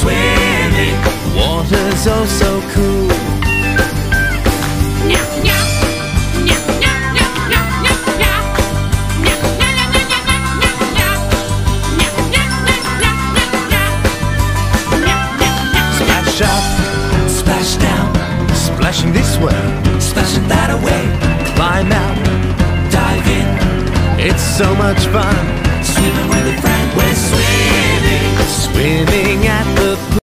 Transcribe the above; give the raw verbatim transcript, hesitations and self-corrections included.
swimming. Water's oh so cool. Splash up, Splash down, splashing this way, splashing that away. climb out, Dive in, it's so much fun. swimming with a friend. We're swimming. Swimming at the